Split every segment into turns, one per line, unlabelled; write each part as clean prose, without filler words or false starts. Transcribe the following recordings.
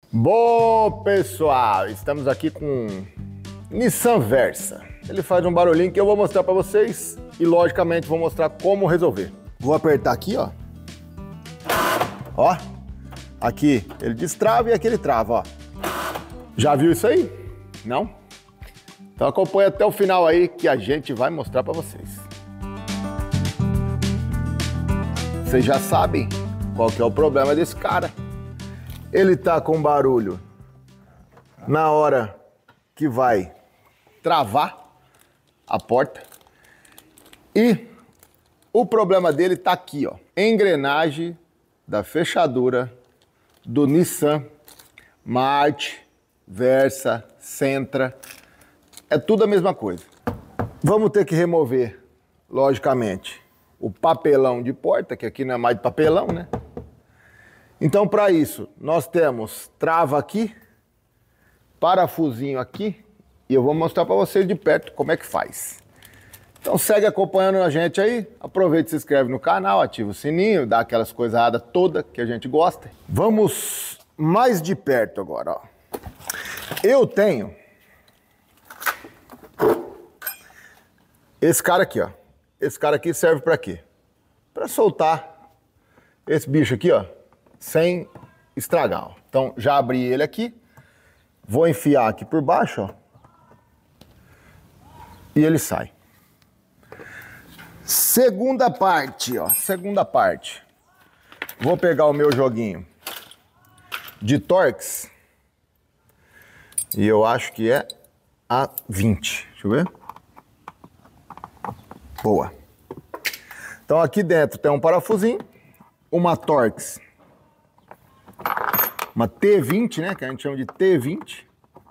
Bom, pessoal, estamos aqui com Nissan Versa. Ele faz um barulhinho que eu vou mostrar para vocês e, logicamente, vou mostrar como resolver. Vou apertar aqui, ó. Ó, aqui ele destrava e aqui ele trava, ó. Já viu isso aí? Não? Então acompanha até o final aí que a gente vai mostrar para vocês. Vocês já sabem qual que é o problema desse cara. Ele tá com barulho na hora que vai travar a porta. E o problema dele tá aqui, ó. Engrenagem da fechadura do Nissan March, Versa, Sentra. É tudo a mesma coisa. Vamos ter que remover, logicamente, o papelão de porta, que aqui não é mais de papelão, né? Então, para isso, nós temos trava aqui, parafusinho aqui, e eu vou mostrar para vocês de perto como é que faz. Então, segue acompanhando a gente aí, aproveita e se inscreve no canal, ativa o sininho, dá aquelas coisadas todas que a gente gosta. Vamos mais de perto agora, ó. Eu tenho esse cara aqui, ó. Esse cara aqui serve para quê? Para soltar esse bicho aqui, ó, sem estragar, ó. Então, já abri ele aqui, vou enfiar aqui por baixo, ó, e ele sai. Segunda parte, ó, segunda parte. Vou pegar o meu joguinho de Torx, e eu acho que é a 20, deixa eu ver. Boa. Então, aqui dentro tem um parafusinho, uma Torx, uma T20, né, que a gente chama de T20.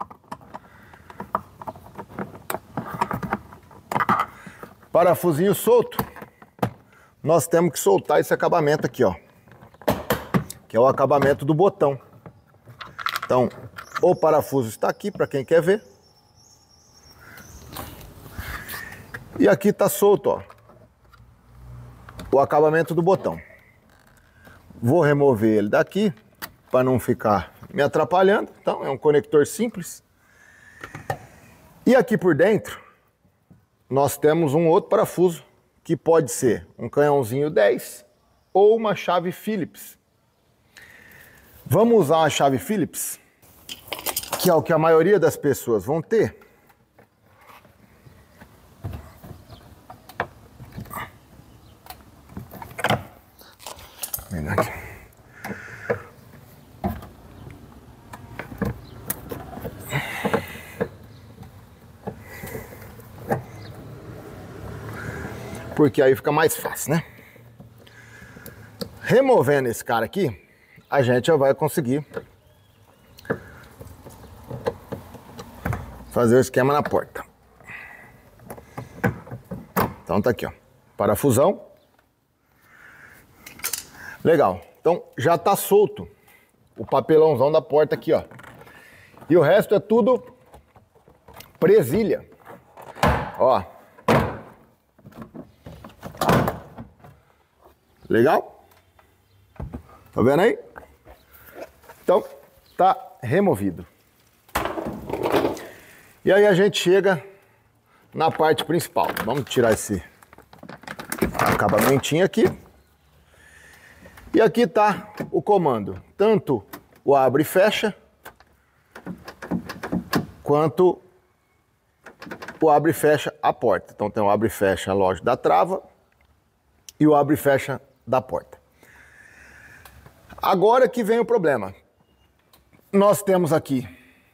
Parafusinho solto. Nós temos que soltar esse acabamento aqui, ó, que é o acabamento do botão. Então, o parafuso está aqui para quem quer ver. E aqui tá solto, ó, o acabamento do botão. Vou remover ele daqui para não ficar me atrapalhando. Então, é um conector simples. E aqui por dentro, nós temos um outro parafuso, que pode ser um canhãozinho 10 ou uma chave Phillips. Vamos usar uma chave Phillips, que é o que a maioria das pessoas vão ter. Aqui. Porque aí fica mais fácil, né? Removendo esse cara aqui, a gente já vai conseguir fazer o esquema na porta. Então tá aqui, ó, parafusão. Legal, então já tá solto o papelãozão da porta aqui, ó. E o resto é tudo presilha. Ó. Legal? Tá vendo aí? Então, tá removido. E aí a gente chega na parte principal. Vamos tirar esse acabamentinho aqui. E aqui tá o comando, tanto o abre e fecha, quanto o abre e fecha a porta. Então tem o abre e fecha, lógico, da trava e o abre e fecha da porta. Agora que vem o problema. Nós temos aqui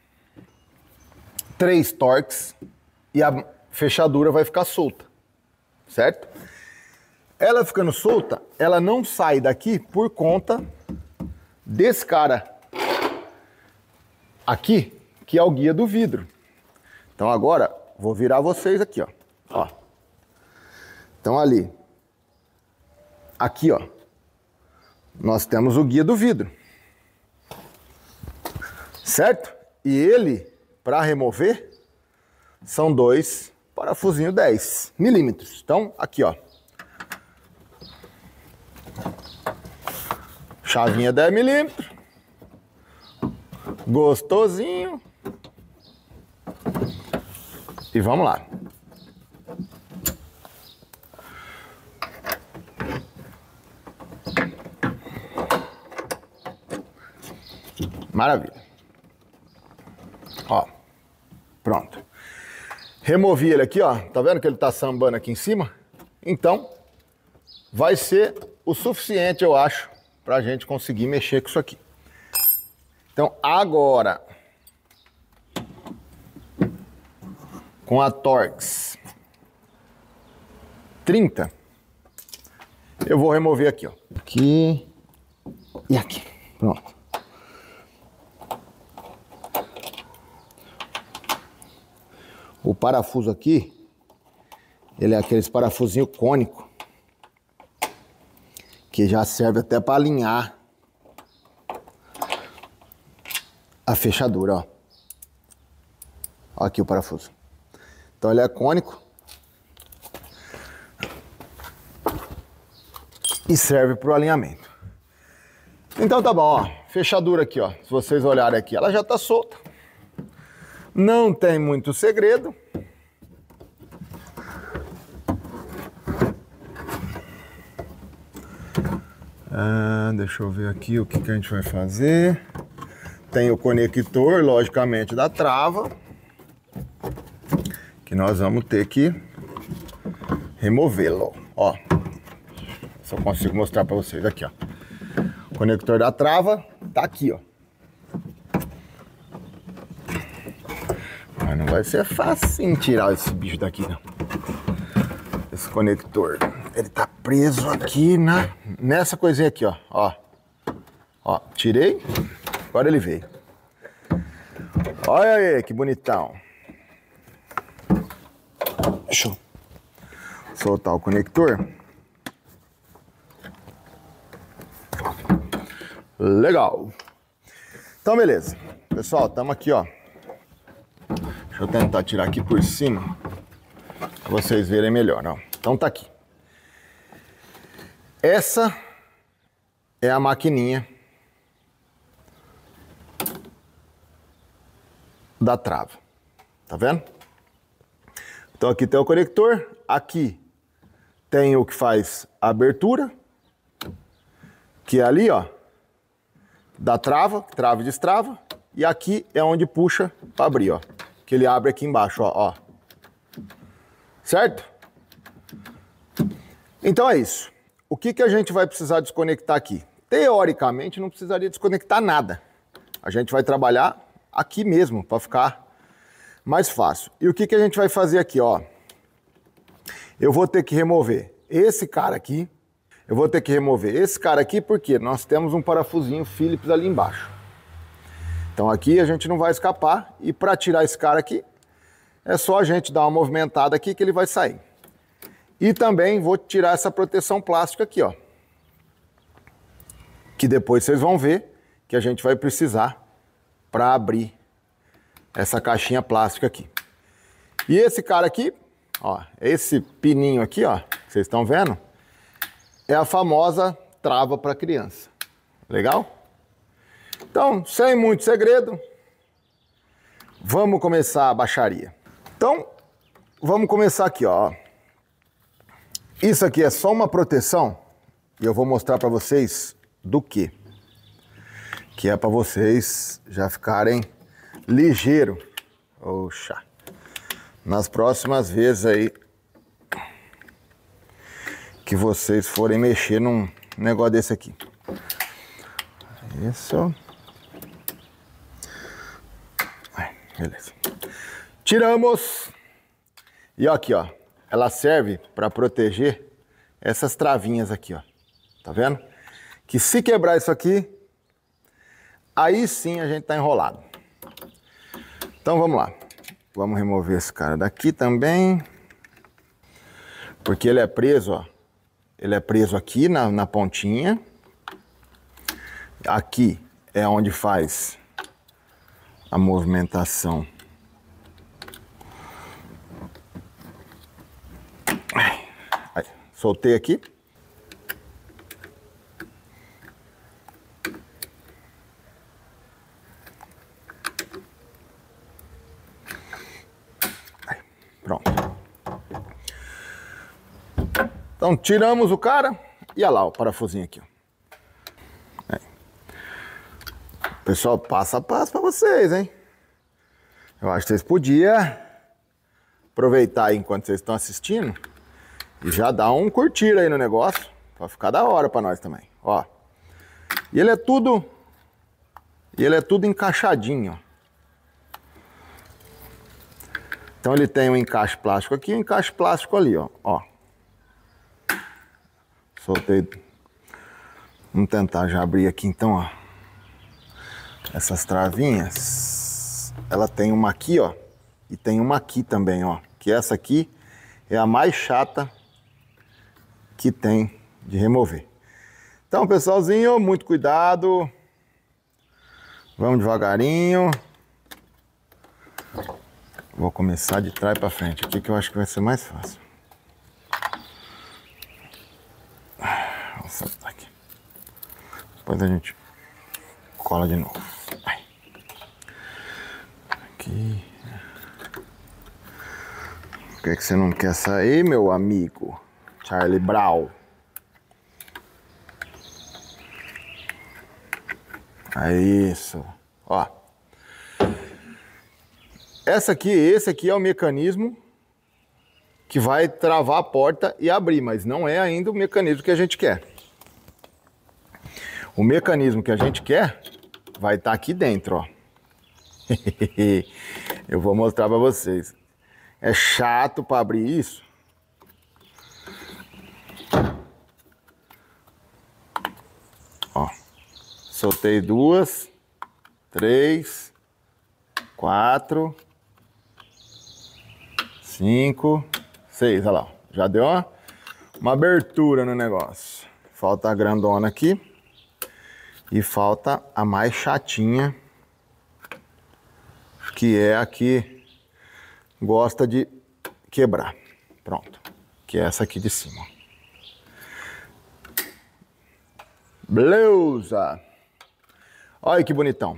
3 Torx e a fechadura vai ficar solta, certo? Ela ficando solta, ela não sai daqui por conta desse cara aqui, que é o guia do vidro. Então agora, vou virar vocês aqui, ó. Ó. Então ali, aqui, ó, nós temos o guia do vidro, certo? E ele, para remover, são 2 parafusinhos 10 milímetros. Então, aqui, ó, chavinha 10 milímetros, Gostosinho. E vamos lá. Maravilha. Ó, pronto. Removi ele aqui, ó. Tá vendo que ele tá sambando aqui em cima? Então, vai ser o suficiente, eu acho, pra gente conseguir mexer com isso aqui. Então, agora, com a Torx 30, eu vou remover aqui, ó. Aqui e aqui. Pronto. O parafuso aqui, ele é aqueles parafusinho cônico, que já serve até para alinhar a fechadura, ó. Ó aqui o parafuso. Então ele é cônico e serve para o alinhamento. Então tá bom, ó. Fechadura aqui, ó. Se vocês olharem aqui, ela já tá solta. Não tem muito segredo. Deixa eu ver aqui o que a gente vai fazer. Tem o conector, logicamente, da trava, que nós vamos ter que removê-lo. Ó, só consigo mostrar para vocês aqui, ó. O conector da trava tá aqui, ó. Mas não vai ser fácil tirar esse bicho daqui, não. Esse conector, ele tá preso aqui nessa coisinha aqui, ó. Ó, tirei, agora ele veio. Olha aí, que bonitão. Deixa eu soltar o conector. Legal. Então, beleza. Pessoal, estamos aqui, ó. Deixa eu tentar tirar aqui por cima, para vocês verem melhor, ó. Então tá aqui. Essa é a maquininha da trava. Tá vendo? Então aqui tem o conector, aqui tem o que faz a abertura, que é ali, ó, da trava, trava e destrava, e aqui é onde puxa para abrir, ó. Que ele abre aqui embaixo, ó. Certo? Então é isso. O que a gente vai precisar desconectar aqui? Teoricamente não precisaria desconectar nada. A gente vai trabalhar aqui mesmo para ficar mais fácil. E o que a gente vai fazer aqui, ó? Eu vou ter que remover esse cara aqui. Eu vou ter que remover esse cara aqui porque nós temos um parafusinho Phillips ali embaixo. Então aqui a gente não vai escapar e para tirar esse cara aqui, é só a gente dar uma movimentada aqui que ele vai sair. E também vou tirar essa proteção plástica aqui, ó. Que depois vocês vão ver que a gente vai precisar para abrir essa caixinha plástica aqui. E esse cara aqui, ó, esse pininho aqui, ó, que vocês estão vendo, é a famosa trava para criança. Legal? Então, sem muito segredo, vamos começar a baixaria. Então, vamos começar aqui, ó. Isso aqui é só uma proteção e eu vou mostrar para vocês do quê? Que é para vocês já ficarem ligeiro. Oxa. Nas próximas vezes aí que vocês forem mexer num negócio desse aqui. Isso. Beleza. Tiramos. E aqui, ó. Ela serve para proteger essas travinhas aqui, ó. Tá vendo? Que se quebrar isso aqui, aí sim a gente tá enrolado. Então vamos lá. Vamos remover esse cara daqui também. Porque ele é preso, ó. Ele é preso aqui na pontinha. Aqui é onde faz a movimentação. Aí, soltei aqui. Então tiramos o cara e olha lá o parafusinho aqui. Ó. Pessoal, passo a passo para vocês, hein? Eu acho que vocês podiam aproveitar aí enquanto vocês estão assistindo e já dar um curtir aí no negócio, para ficar da hora para nós também, ó. E ele é tudo encaixadinho, ó. Então ele tem um encaixe plástico aqui e um encaixe plástico ali, ó. Ó. Soltei. Vamos tentar já abrir aqui então, ó. Essas travinhas, ela tem uma aqui, ó, e tem uma aqui também, ó. Que essa aqui é a mais chata que tem de remover. Então, pessoalzinho, muito cuidado. Vamos devagarinho. Vou começar de trás para frente aqui, que eu acho que vai ser mais fácil. Vou soltar aqui. Depois a gente cola de novo. Vai. Aqui. Por que você não quer sair, meu amigo? Charlie Brown. É isso. Ó. Esse aqui é o mecanismo que vai travar a porta e abrir, mas não é ainda o mecanismo que a gente quer. O mecanismo que a gente quer vai estar aqui dentro, ó. Eu vou mostrar para vocês. É chato para abrir isso. Ó. Soltei 2, 3, 4, 5, 6. Olha lá. Já deu uma abertura no negócio. Falta a grandona aqui. E falta a mais chatinha, que é a que gosta de quebrar. Pronto. Que é essa aqui de cima. Beleza! Olha que bonitão.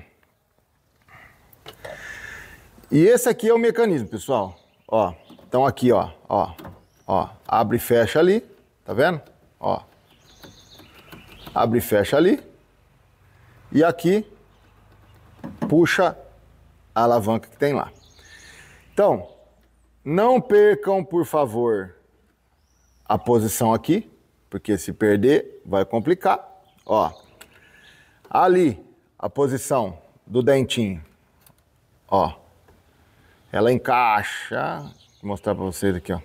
E esse aqui é o mecanismo, pessoal. Ó, então aqui, ó, abre e fecha ali, tá vendo? Ó. Abre e fecha ali. E aqui puxa a alavanca que tem lá. Então, não percam, por favor, a posição aqui, porque se perder vai complicar. Ó, ali a posição do dentinho, ó, ela encaixa. Vou mostrar para vocês aqui, ó.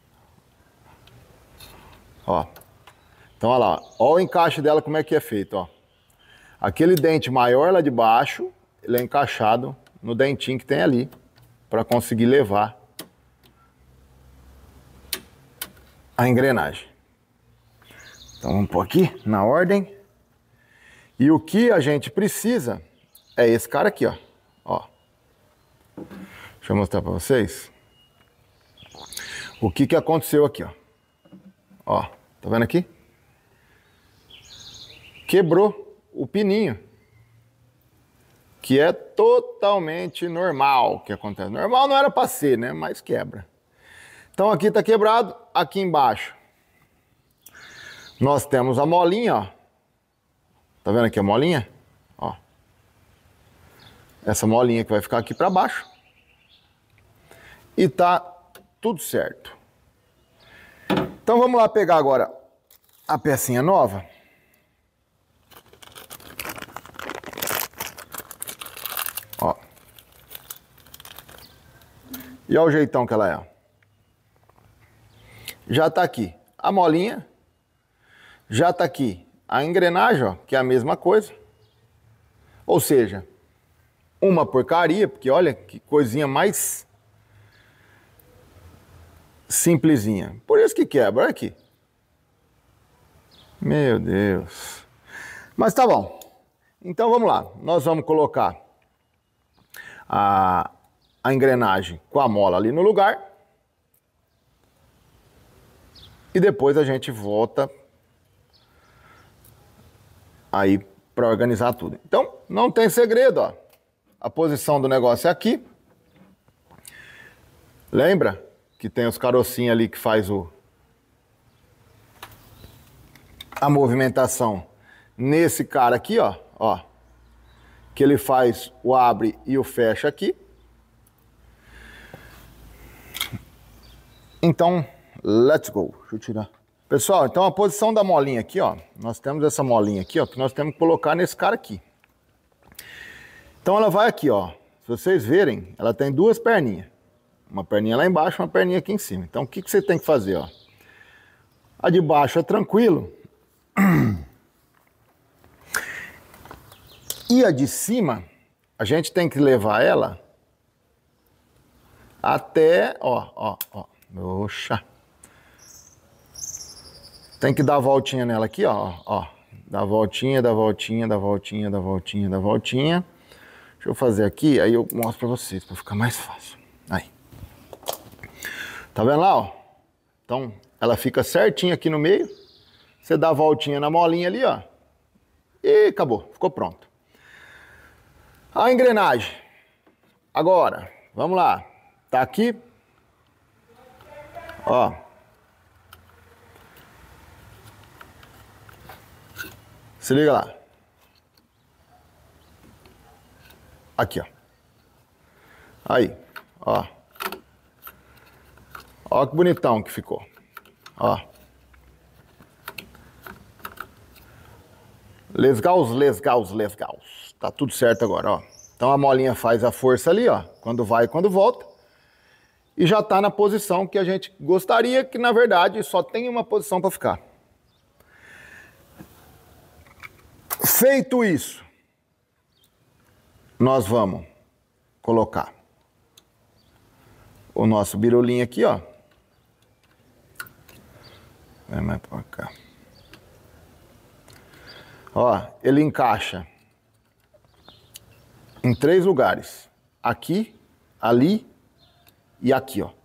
Ó, então olha lá, ó o encaixe dela como é que é feito, ó. Aquele dente maior lá de baixo, ele é encaixado no dentinho que tem ali, para conseguir levar a engrenagem. Então vamos pôr aqui na ordem. E o que a gente precisa é esse cara aqui, ó. Ó. Deixa eu mostrar para vocês. O que aconteceu aqui, ó. Ó, tá vendo aqui? Quebrou o pininho, que é totalmente normal que acontece. Normal não era para ser, né? Mas quebra. Então aqui tá quebrado, aqui embaixo nós temos a molinha, ó. Tá vendo aqui a molinha? Ó. Essa molinha que vai ficar aqui para baixo. E tá tudo certo. Então vamos lá pegar agora a pecinha nova. Ó. E olha o jeitão que ela é. Já tá aqui a molinha. Já tá aqui a engrenagem, ó, que é a mesma coisa. Ou seja, uma porcaria, porque olha que coisinha mais simplesinha. Por isso que quebra, olha aqui. Meu Deus. Mas tá bom. Então vamos lá. Nós vamos colocar a engrenagem com a mola ali no lugar. E depois a gente volta aí para organizar tudo. Então, não tem segredo, ó. A posição do negócio é aqui. Lembra que tem os carocinhos ali que faz a movimentação nesse cara aqui, ó, ó, que ele faz o abre e o fecha aqui. Então, let's go. Deixa eu tirar. Pessoal, então a posição da molinha aqui, ó, nós temos essa molinha aqui, ó, que nós temos que colocar nesse cara aqui. Então ela vai aqui, ó. Se vocês verem, ela tem duas perninhas. Uma perninha lá embaixo, uma perninha aqui em cima. Então o que você tem que fazer, ó? A de baixo é tranquilo. E a de cima, a gente tem que levar ela até, ó. Oxa. Tem que dar a voltinha nela aqui, ó. Dá a voltinha, dá a voltinha, dá a voltinha, dá a voltinha, dá a voltinha. Deixa eu fazer aqui, aí eu mostro pra vocês, pra ficar mais fácil. Aí. Tá vendo lá, ó? Então, ela fica certinha aqui no meio. Você dá a voltinha na molinha ali, ó. E acabou, ficou pronto. A engrenagem. Agora, vamos lá. Tá aqui. Ó. Se liga lá. Aqui, ó. Aí, ó. Ó que bonitão que ficou. Ó. Lesgaus. Tá tudo certo agora, ó. Então a molinha faz a força ali, ó. Quando vai e quando volta. E já tá na posição que a gente gostaria, que na verdade só tem uma posição para ficar. Feito isso, nós vamos colocar o nosso birulinho aqui, ó. Vai mais pra cá. Ó, ele encaixa em 3 lugares. Aqui, ali e aqui, ó.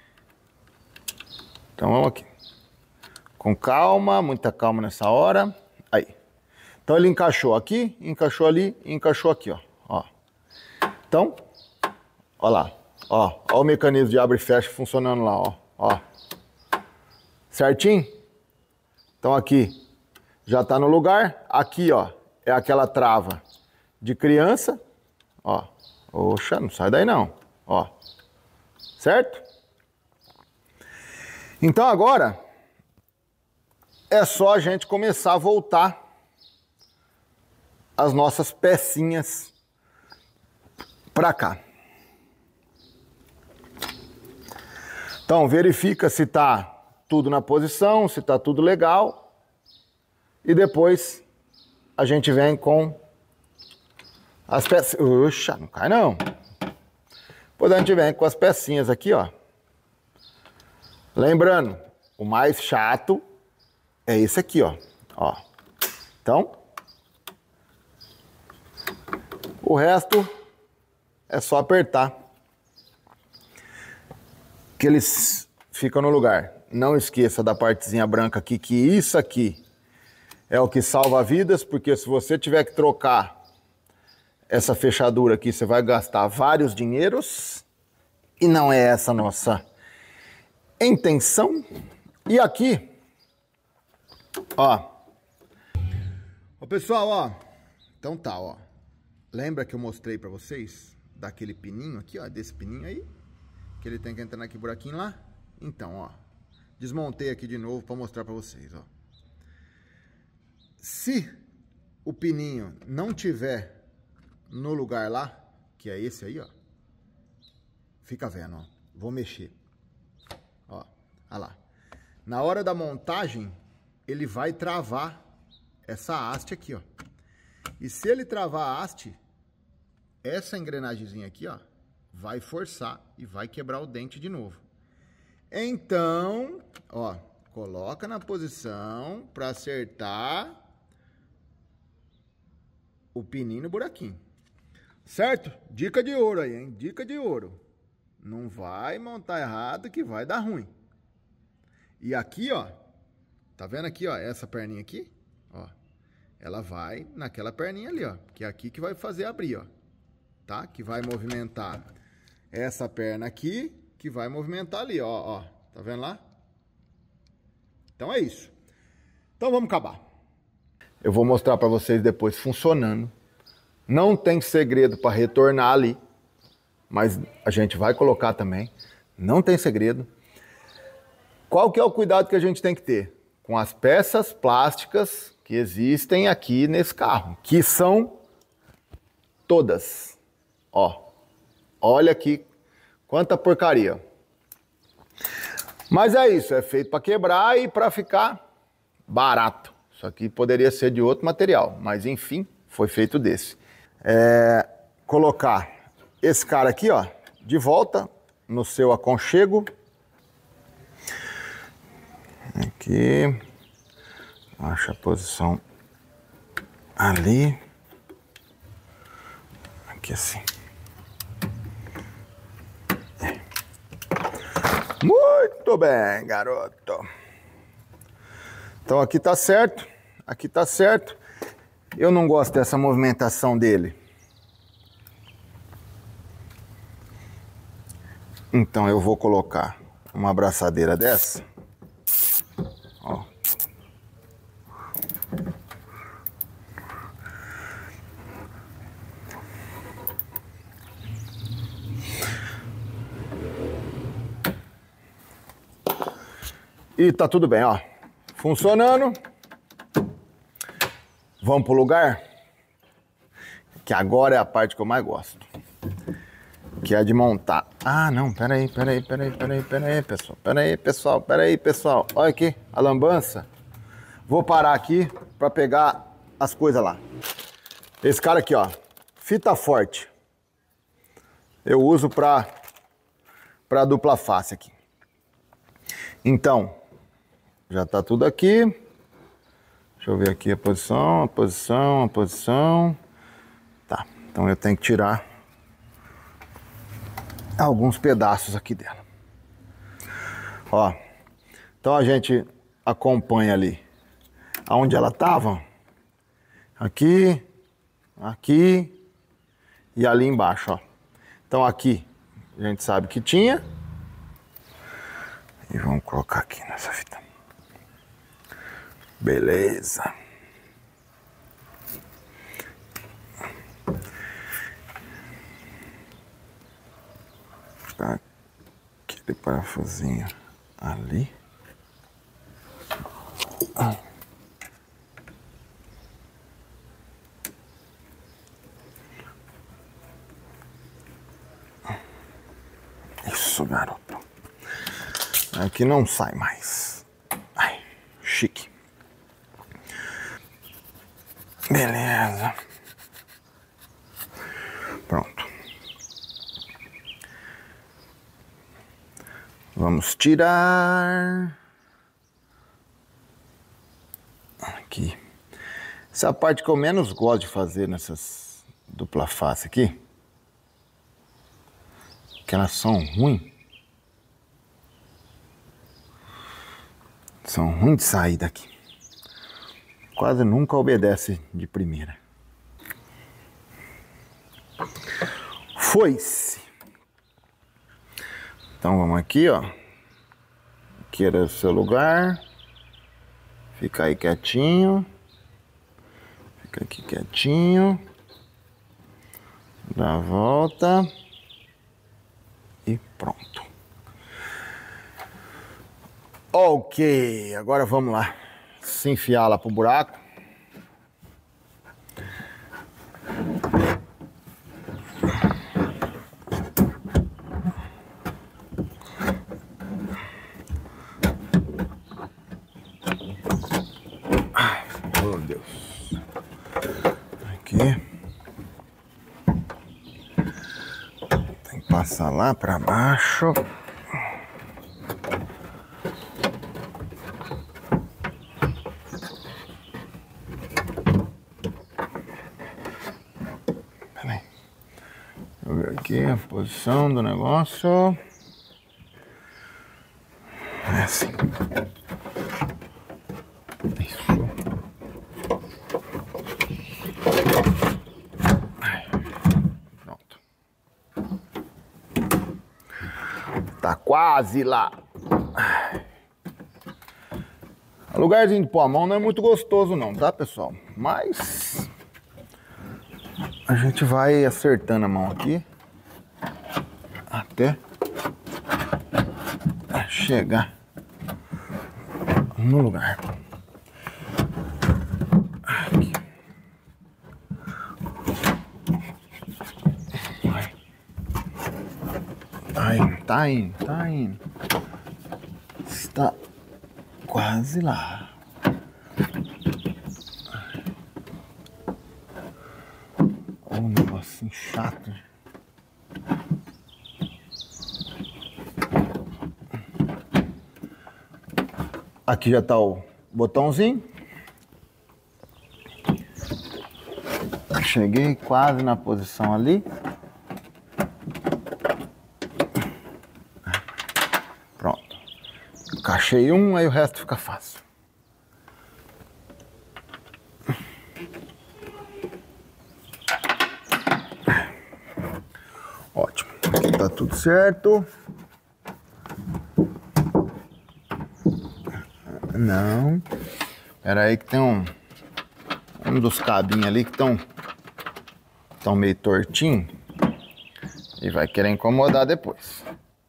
Então vamos aqui. Com calma, muita calma nessa hora. Aí. Então ele encaixou aqui, encaixou ali, encaixou aqui, ó. Então, ó lá. Ó o mecanismo de abre e fecha funcionando lá, ó. Certinho? Então aqui já tá no lugar. Aqui, ó, é aquela trava de criança. Ó. Oxa, não sai daí não. Ó. Certo? Então agora é só a gente começar a voltar as nossas pecinhas para cá. Então verifica se tá tudo na posição, se tá tudo legal. E depois a gente vem com as peças. Oxa, não cai não. Depois a gente vem com as pecinhas aqui, ó. Lembrando, o mais chato é esse aqui, ó. Então, o resto é só apertar que eles ficam no lugar. Não esqueça da partezinha branca aqui, que isso aqui é o que salva vidas, porque se você tiver que trocar essa fechadura aqui, você vai gastar vários dinheiros e não é essa a nossa intenção. E aqui, ó. Ô pessoal, ó. Então tá, ó. Lembra que eu mostrei pra vocês daquele pininho aqui, ó, desse pininho aí? Que ele tem que entrar naquele buraquinho lá? Então, ó. Desmontei aqui de novo pra mostrar pra vocês, ó. Se o pininho não tiver no lugar lá, que é esse aí, ó. Fica vendo, ó. Vou mexer. Ó, olha lá. Na hora da montagem, ele vai travar essa haste aqui, ó. E se ele travar a haste, essa engrenagemzinha aqui, ó, vai forçar e vai quebrar o dente de novo. Então, ó, coloca na posição para acertar o pininho no buraquinho. Certo? Dica de ouro aí, hein? Dica de ouro. Não vai montar errado que vai dar ruim. E aqui, ó, tá vendo aqui, ó, essa perninha aqui, ó, ela vai naquela perninha ali, ó, que é aqui que vai fazer abrir, ó, tá? Que vai movimentar essa perna aqui, que vai movimentar ali, ó, tá vendo lá? Então é isso. Então vamos acabar. Eu vou mostrar para vocês depois funcionando. Não tem segredo para retornar ali, mas a gente vai colocar também. Não tem segredo. Qual que é o cuidado que a gente tem que ter? Com as peças plásticas que existem aqui nesse carro, que são todas. Ó, olha aqui quanta porcaria. Mas é isso, é feito para quebrar e para ficar barato. Isso aqui poderia ser de outro material, mas enfim, foi feito desse. Colocar esse cara aqui, ó, de volta no seu aconchego. Aqui, acha a posição ali. Aqui assim. Muito bem, garoto. Então aqui tá certo, aqui tá certo. Eu não gosto dessa movimentação dele. Então eu vou colocar uma abraçadeira dessa. Ó. E tá tudo bem, ó. Funcionando. Vamos pro lugar? Que agora é a parte que eu mais gosto. Que é de montar. Ah, não, peraí, pessoal. Olha aqui, a lambança. Vou parar aqui pra pegar as coisas lá. Esse cara aqui, ó, fita forte. Eu uso pra dupla face aqui. Então, já tá tudo aqui. Deixa eu ver aqui a posição. Tá, então eu tenho que tirar alguns pedaços aqui dela. Ó, então a gente acompanha ali aonde ela tava. Aqui, aqui e ali embaixo, ó. Então aqui a gente sabe que tinha. E vamos colocar aqui nessa fita. Beleza. Tá aquele parafusinho ali. Isso, garoto. Aqui não sai mais. Ai, chique. Beleza. Pronto. Vamos tirar. Aqui. Essa é a parte que eu menos gosto de fazer nessas dupla face aqui. Que elas são ruins. São ruins de sair daqui. Quase nunca obedece de primeira. Foi-se. Então vamos aqui, ó. Aqui era o seu lugar. Fica aí quietinho. Fica aqui quietinho. Dá a volta. E pronto. Ok, agora vamos lá, se enfiar lá pro buraco. Ai, oh Deus. Aqui. Tem que passar lá para baixo. Aqui a posição do negócio. É assim. Isso. Pronto. Tá quase lá. O lugarzinho de pôr a mão não é muito gostoso não, tá, pessoal? mas a gente vai acertando a mão aqui até chegar no lugar. Aqui. Tá indo. Está quase lá. Olha um negocinho chato. Aqui já tá o botãozinho. Cheguei quase na posição ali. Pronto. Encaixei um, aí o resto fica fácil. Ótimo. Aqui tá tudo certo. Não. Espera aí que tem um dos cabinhos ali que estão meio tortinho e vai querer incomodar depois.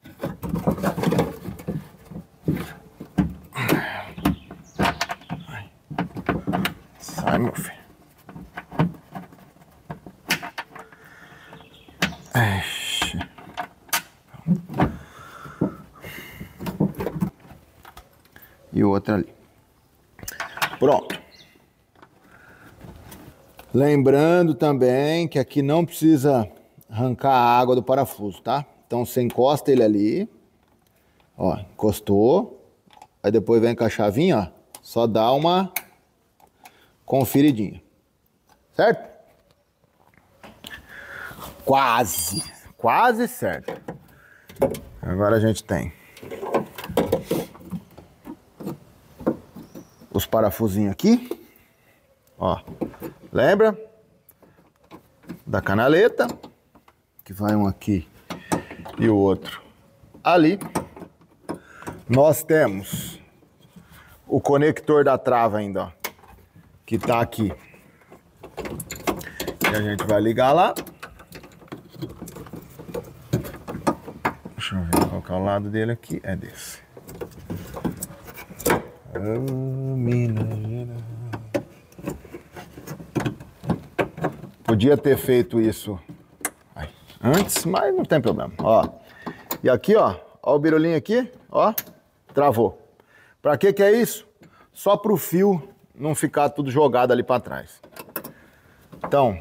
Sai, meu filho. Ixi. E o outro ali. Pronto. Lembrando também que aqui não precisa arrancar a água do parafuso, tá? Então você encosta ele ali, ó, encostou, aí depois vem com a chavinha, ó, só dá uma conferidinha, certo? Quase certo. Agora a gente tem os parafusinhos aqui, ó, lembra da canaleta, que vai um aqui e o outro ali. Nós temos o conector da trava ainda, ó, que tá aqui, e a gente vai ligar lá. Deixa eu ver qual que é o lado dele aqui, é desse. Podia ter feito isso antes, mas não tem problema. Ó. E aqui, ó o birulinho aqui, ó, travou. Pra que é isso? Só pro fio não ficar tudo jogado ali pra trás. Então,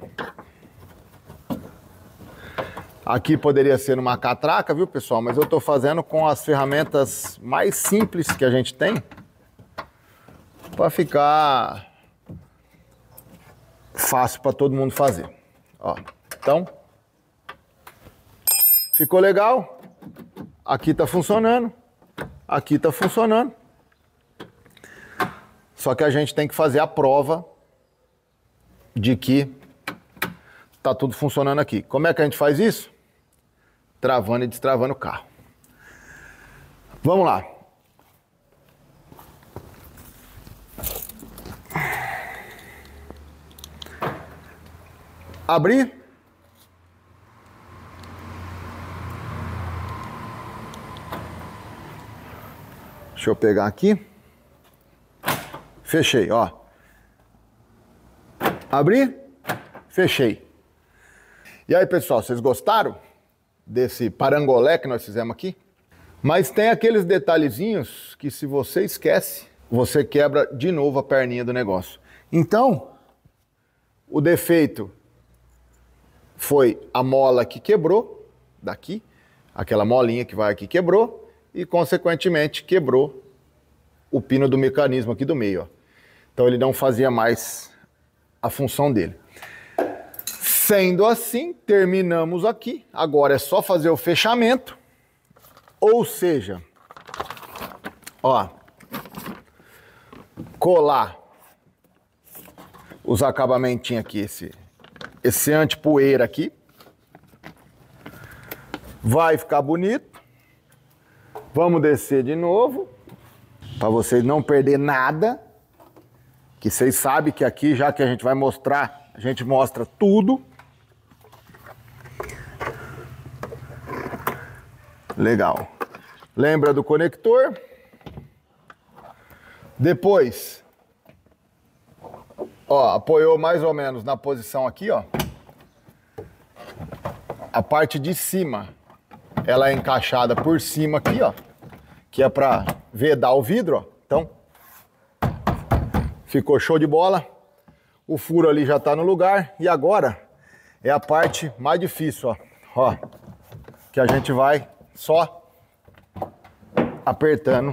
aqui poderia ser numa catraca, viu, pessoal? Mas eu tô fazendo com as ferramentas mais simples que a gente tem para ficar fácil para todo mundo fazer. Ó, então, ficou legal? Aqui tá funcionando, aqui tá funcionando. Só que a gente tem que fazer a prova de que tá tudo funcionando aqui. Como é que a gente faz isso? Travando e destravando o carro. Vamos lá. Abrir. Deixa eu pegar aqui. Fechei, ó. Abri, fechei. E aí, pessoal, vocês gostaram desse parangolé que nós fizemos aqui? Mas tem aqueles detalhezinhos que, se você esquece, você quebra de novo a perninha do negócio. Então, o defeito foi a mola que quebrou, daqui, aquela molinha que vai aqui quebrou, e consequentemente quebrou o pino do mecanismo aqui do meio, ó. Então ele não fazia mais a função dele. Sendo assim, terminamos aqui. Agora é só fazer o fechamento, ou seja, ó, colar os acabamentinhos aqui, esse anti-poeira aqui. Vai ficar bonito. Vamos descer de novo, para vocês não perder nada. que vocês sabem que aqui, já que a gente vai mostrar, a gente mostra tudo. Legal. Lembra do conector? Depois, ó, apoiou mais ou menos na posição aqui, ó. A parte de cima, ela é encaixada por cima aqui, ó, que é para vedar o vidro, ó. Então, ficou show de bola. O furo ali já está no lugar. E agora é a parte mais difícil, ó. Ó, que a gente vai só apertando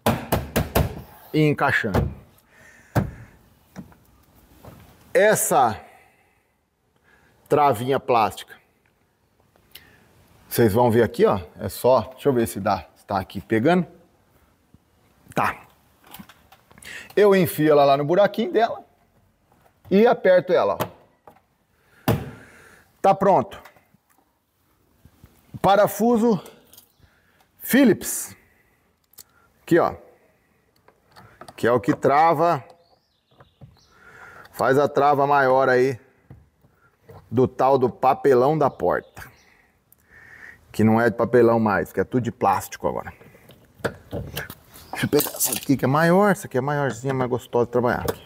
e encaixando. Essa travinha plástica, vocês vão ver aqui, ó. É só, deixa eu ver se dá, se tá aqui pegando. Tá. Eu enfio ela lá no buraquinho dela e aperto ela, ó. Tá pronto. Parafuso Phillips. Aqui, ó. Que é o que trava, faz a trava maior aí do tal do papelão da porta. Que não é de papelão mais, que é tudo de plástico agora. Deixa eu pegar essa aqui que é maior, essa aqui é maiorzinha, mais gostosa de trabalhar aqui.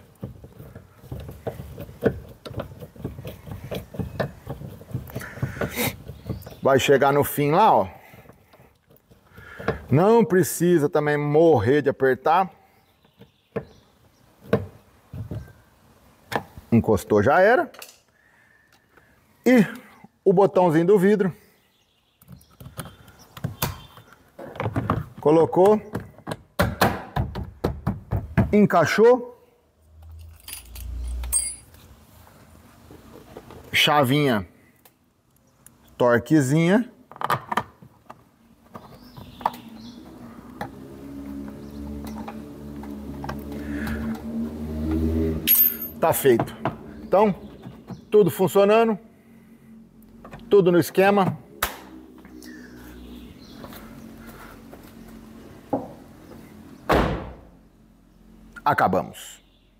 Vai chegar no fim lá, ó. Não precisa também morrer de apertar. Encostou, já era. E o botãozinho do vidro. Colocou. Encaixou. Chavinha. Torquezinha. Tá feito. Então, tudo funcionando, tudo no esquema. Acabamos.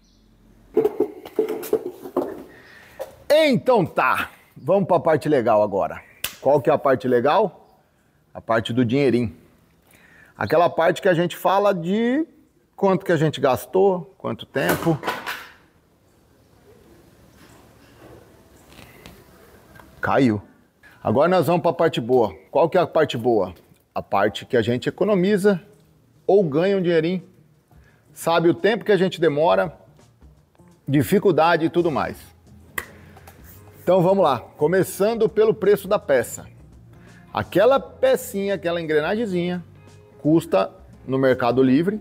Então tá, vamos para a parte legal agora. Qual que é a parte legal? A parte do dinheirinho. Aquela parte que a gente fala de quanto que a gente gastou, quanto tempo. Caiu. Agora nós vamos para a parte boa. Qual que é a parte boa? A parte que a gente economiza ou ganha um dinheirinho. Sabe o tempo que a gente demora, dificuldade e tudo mais. Então vamos lá. Começando pelo preço da peça. Aquela pecinha, aquela engrenagemzinha, custa no Mercado Livre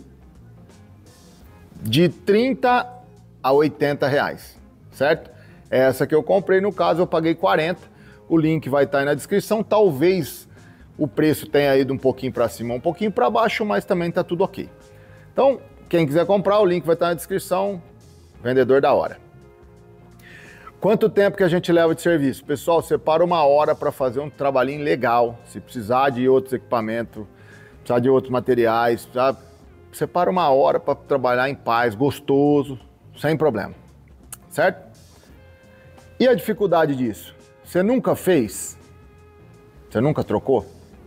de 30 a 80 reais, certo? Essa que eu comprei, no caso, eu paguei 40. O link vai estar aí na descrição. Talvez o preço tenha ido um pouquinho para cima, um pouquinho para baixo, mas também está tudo ok. Então, quem quiser comprar, o link vai estar na descrição. Vendedor da hora. Quanto tempo que a gente leva de serviço? Pessoal, separa uma hora para fazer um trabalhinho legal. Se precisar de outros equipamentos, precisar de outros materiais, separa uma hora para trabalhar em paz, gostoso, sem problema. Certo? E a dificuldade disso? Você nunca fez? Você nunca trocou?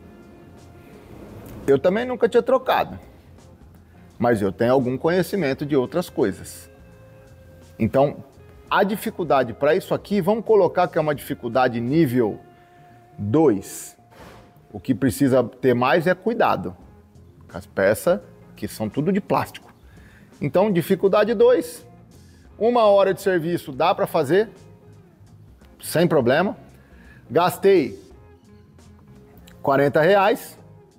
Eu também nunca tinha trocado. Mas eu tenho algum conhecimento de outras coisas. Então, a dificuldade para isso aqui, vamos colocar que é uma dificuldade nível 2. O que precisa ter mais é cuidado com as peças, que são tudo de plástico. Então, dificuldade 2. 1 hora de serviço dá para fazer? Sem problema. Gastei 40 reais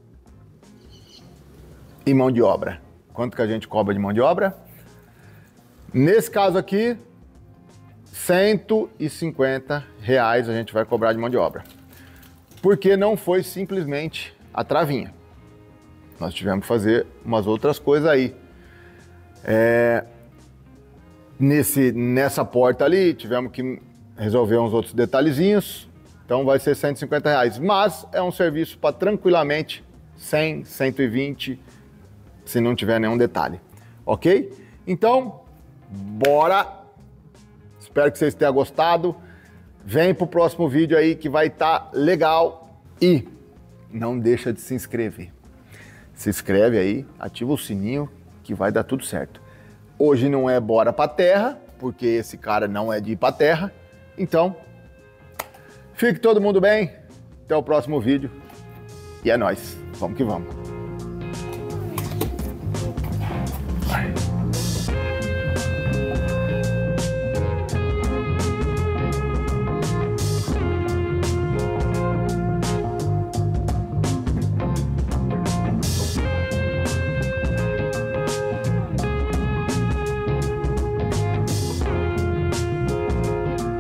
e mão de obra. Quanto que a gente cobra de mão de obra? Nesse caso aqui, 150 reais a gente vai cobrar de mão de obra. Porque não foi simplesmente a travinha. Nós tivemos que fazer umas outras coisas aí. Nessa porta ali, tivemos que resolver uns outros detalhezinhos, então vai ser 150 reais. Mas é um serviço para tranquilamente 100, 120, se não tiver nenhum detalhe, ok? Então, Bora! Espero que vocês tenham gostado. Vem pro próximo vídeo aí que vai estar legal. E não deixa de se inscrever. Se inscreve aí, ativa o sininho que vai dar tudo certo. Hoje não é bora pra terra, porque esse cara não é de ir pra terra. Então, fique todo mundo bem. Até o próximo vídeo. E é nóis. Vamos que vamos.